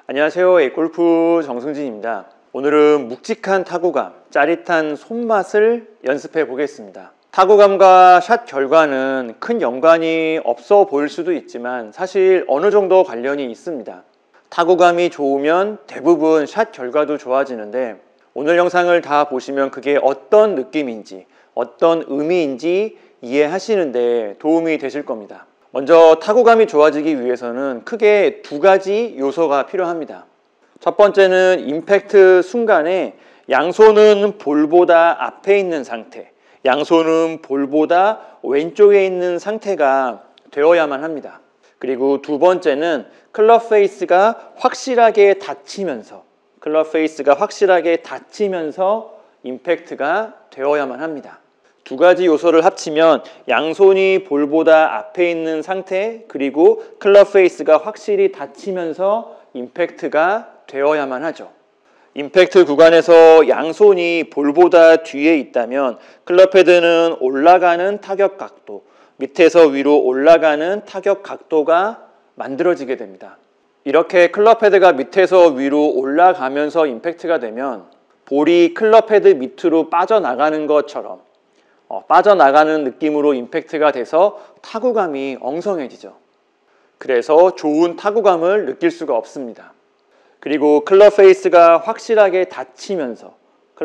안녕하세요. 골프 정승진입니다. 오늘은 묵직한 타구감, 짜릿한 손맛을 연습해 보겠습니다. 타구감과 샷 결과는 큰 연관이 없어 보일 수도 있지만 사실 어느 정도 관련이 있습니다. 타구감이 좋으면 대부분 샷 결과도 좋아지는데 오늘 영상을 다 보시면 그게 어떤 느낌인지 어떤 의미인지 이해하시는 데 도움이 되실 겁니다. 먼저 타구감이 좋아지기 위해서는 크게 두 가지 요소가 필요합니다. 첫 번째는 임팩트 순간에 양손은 볼보다 앞에 있는 상태, 양손은 볼보다 왼쪽에 있는 상태가 되어야만 합니다. 그리고 두 번째는 클럽 페이스가 확실하게 닫히면서 임팩트가 되어야만 합니다. 두 가지 요소를 합치면 양손이 볼보다 앞에 있는 상태, 그리고 클럽 페이스가 확실히 닫히면서 임팩트가 되어야만 하죠. 임팩트 구간에서 양손이 볼보다 뒤에 있다면 클럽 헤드는 올라가는 타격 각도, 밑에서 위로 올라가는 타격 각도가 만들어지게 됩니다. 이렇게 클럽 헤드가 밑에서 위로 올라가면서 임팩트가 되면 볼이 클럽 헤드 밑으로 빠져나가는 것처럼 빠져나가는 느낌으로 임팩트가 돼서 타구감이 엉성해지죠. 그래서 좋은 타구감을 느낄 수가 없습니다. 그리고 클럽 페이스가 확실하게 닫히면서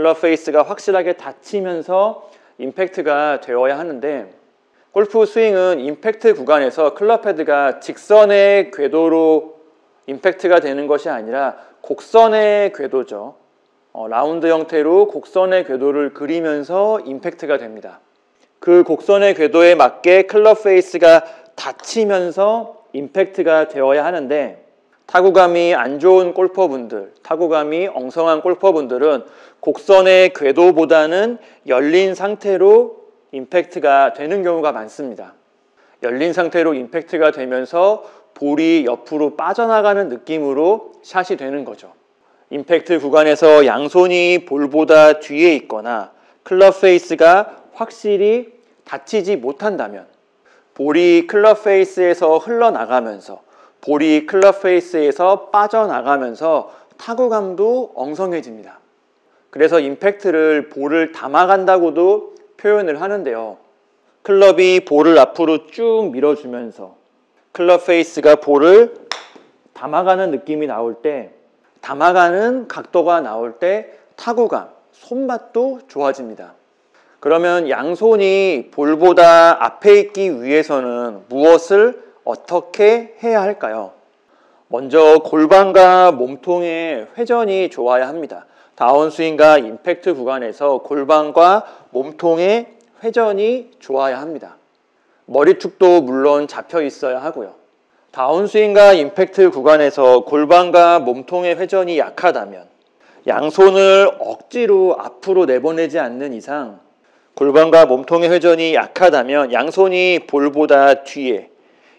임팩트가 되어야 하는데 골프 스윙은 임팩트 구간에서 클럽 헤드가 직선의 궤도로 임팩트가 되는 것이 아니라 곡선의 궤도죠. 라운드 형태로 곡선의 궤도를 그리면서 임팩트가 됩니다. 그 곡선의 궤도에 맞게 클럽 페이스가 닫히면서 임팩트가 되어야 하는데 타구감이 안 좋은 골퍼분들, 타구감이 엉성한 골퍼분들은 곡선의 궤도보다는 열린 상태로 임팩트가 되는 경우가 많습니다. 열린 상태로 임팩트가 되면서 볼이 옆으로 빠져나가는 느낌으로 샷이 되는 거죠. 임팩트 구간에서 양손이 볼보다 뒤에 있거나 클럽 페이스가 확실히 닫히지 못한다면 볼이 클럽 페이스에서 흘러나가면서 볼이 클럽 페이스에서 빠져나가면서 타구감도 엉성해집니다. 그래서 임팩트를 볼을 담아간다고도 표현을 하는데요. 클럽이 볼을 앞으로 쭉 밀어주면서 클럽 페이스가 볼을 담아가는 느낌이 나올 때, 담아가는 각도가 나올 때 타구감, 손맛도 좋아집니다. 그러면 양손이 볼보다 앞에 있기 위해서는 무엇을 어떻게 해야 할까요? 먼저 골반과 몸통의 회전이 좋아야 합니다. 다운스윙과 임팩트 구간에서 골반과 몸통의 회전이 좋아야 합니다. 머리축도 물론 잡혀 있어야 하고요. 다운스윙과 임팩트 구간에서 골반과 몸통의 회전이 약하다면 양손을 억지로 앞으로 내보내지 않는 이상 골반과 몸통의 회전이 약하다면 양손이 볼보다 뒤에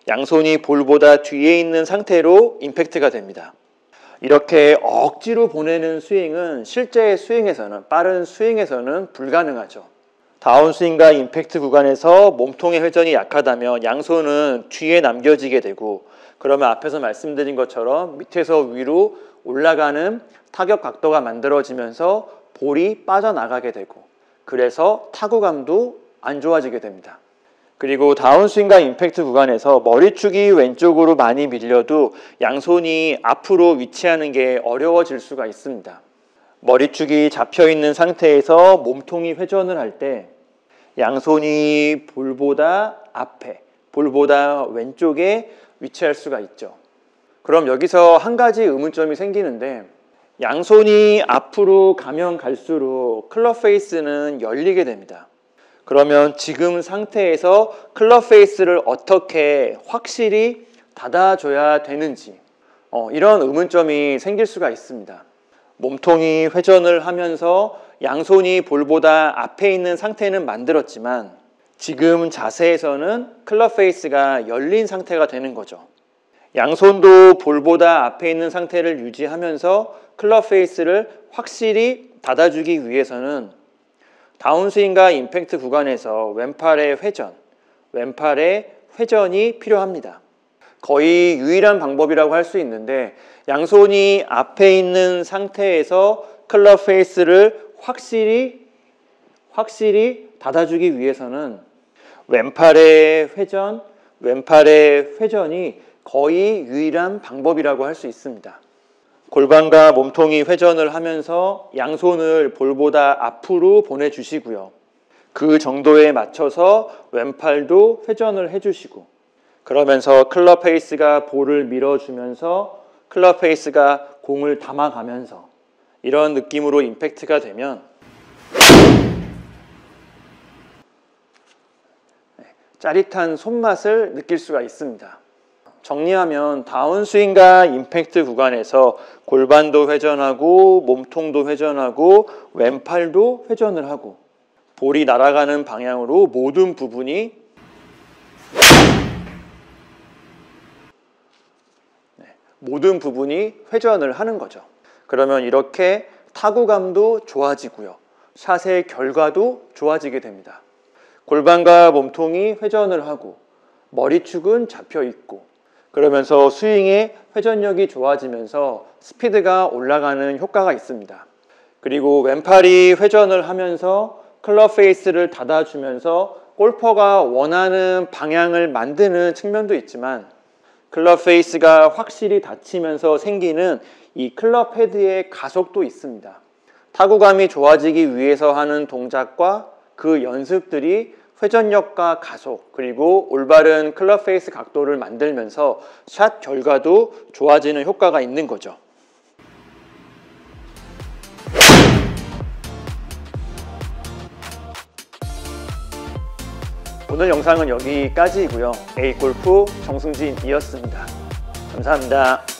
있는 상태로 임팩트가 됩니다. 이렇게 억지로 보내는 스윙은 실제 스윙에서는, 빠른 스윙에서는 불가능하죠. 다운스윙과 임팩트 구간에서 몸통의 회전이 약하다면 양손은 뒤에 남겨지게 되고 그러면 앞에서 말씀드린 것처럼 밑에서 위로 올라가는 타격 각도가 만들어지면서 볼이 빠져나가게 되고 그래서 타구감도 안 좋아지게 됩니다. 그리고 다운스윙과 임팩트 구간에서 머리축이 왼쪽으로 많이 밀려도 양손이 앞으로 위치하는 게 어려워질 수가 있습니다. 머리축이 잡혀있는 상태에서 몸통이 회전을 할 때 양손이 볼보다 앞에, 볼보다 왼쪽에 위치할 수가 있죠. 그럼 여기서 한 가지 의문점이 생기는데 양손이 앞으로 가면 갈수록 클럽 페이스는 열리게 됩니다. 그러면 지금 상태에서 클럽 페이스를 어떻게 확실히 닫아줘야 되는지 이런 의문점이 생길 수가 있습니다. 몸통이 회전을 하면서 양손이 볼보다 앞에 있는 상태는 만들었지만 지금 자세에서는 클럽 페이스가 열린 상태가 되는 거죠. 양손도 볼보다 앞에 있는 상태를 유지하면서 클럽 페이스를 확실히 닫아주기 위해서는 다운스윙과 임팩트 구간에서 왼팔의 회전이 필요합니다. 거의 유일한 방법이라고 할 수 있는데 양손이 앞에 있는 상태에서 클럽 페이스를 확실히 닫아주기 위해서는 왼팔의 회전이 거의 유일한 방법이라고 할 수 있습니다. 골반과 몸통이 회전을 하면서 양손을 볼보다 앞으로 보내주시고요. 그 정도에 맞춰서 왼팔도 회전을 해주시고 그러면서 클럽 페이스가 볼을 밀어주면서 클럽 페이스가 공을 담아가면서 이런 느낌으로 임팩트가 되면 짜릿한 손맛을 느낄 수가 있습니다. 정리하면 다운스윙과 임팩트 구간에서 골반도 회전하고 몸통도 회전하고 왼팔도 회전을 하고 볼이 날아가는 방향으로 모든 부분이 회전을 하는 거죠. 그러면 이렇게 타구감도 좋아지고요. 샷의 결과도 좋아지게 됩니다. 골반과 몸통이 회전을 하고 머리축은 잡혀 있고 그러면서 스윙의 회전력이 좋아지면서 스피드가 올라가는 효과가 있습니다. 그리고 왼팔이 회전을 하면서 클럽 페이스를 닫아주면서 골퍼가 원하는 방향을 만드는 측면도 있지만 클럽 페이스가 확실히 닫히면서 생기는 이 클럽 헤드의 가속도 있습니다. 타구감이 좋아지기 위해서 하는 동작과 그 연습들이 회전력과 가속 그리고 올바른 클럽 페이스 각도를 만들면서 샷 결과도 좋아지는 효과가 있는 거죠. 오늘 영상은 여기까지이고요. A골프 정승진이었습니다. 감사합니다.